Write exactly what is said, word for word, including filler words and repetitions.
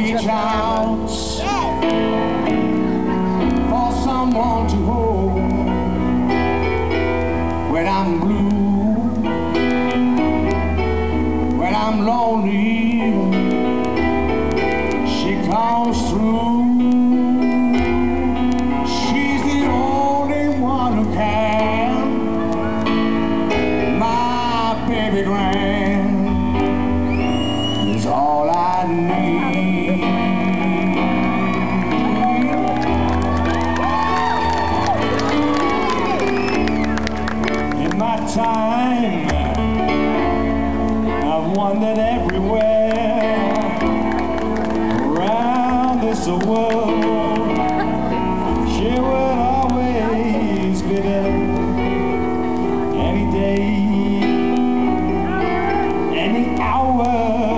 reach out for someone to hold when I'm blue, when I'm lonely. She comes through. She's the only one who can. My baby grand is all I need. In my time, I've wandered everywhere around this world. She will always be there, any day, any hour.